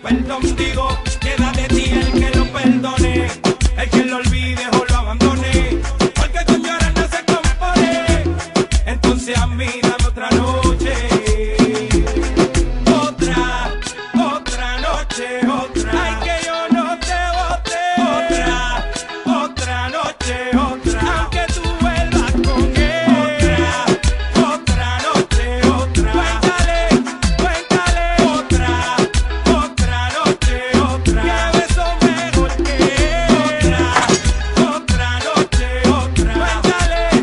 perdón, digo, queda de ti el que lo perdone, el que lo olvide o lo abandone, porque con llorar no se compone. Entonces a mí dame otra noche, otra noche, otra. Ay, que yo no te bote. Otra noche, otra. Aunque tú vuelvas con él. Otra noche, otra. Cuéntale, otra noche, otra. Que beso mejor que él. Otra noche, otra. Cuéntale,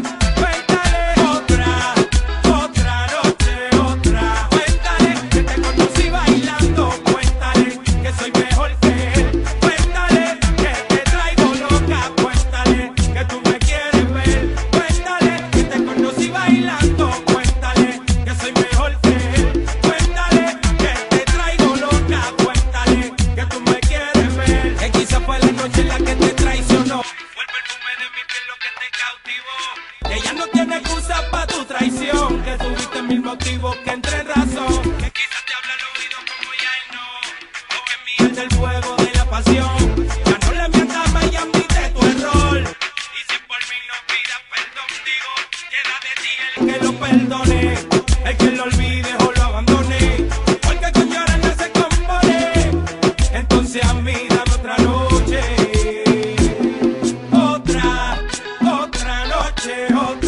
otra noche, otra. Cuéntale que te conocí bailando. Cuéntale que soy mejor que él. Cuéntale que te traigo loca. Cuéntale que tú me quieres ver. Cuéntale que te conocí bailando. Cuéntale que soy mejor que él. Cuéntale que te traigo loca. Cuéntale que tú me quieres ver. Que quizá fue la noche en la que te traicionó. Fue el perfume de mi piel lo que te cautivó. Que ya no tiene excusa pa' tu traición. Que tuviste mil motivos que entre razón. Que quizás te habla al oído como ya él no. O que miente el fuego de la pasión. Ya no le mientas más y admite tu error. Y si por mí no pidas perdón, digo, queda de ti el que lo perdone, el que lo olvide o lo abandone, porque con llorar no se compone. Entonces a mí dame otra noche, otra noche, otra.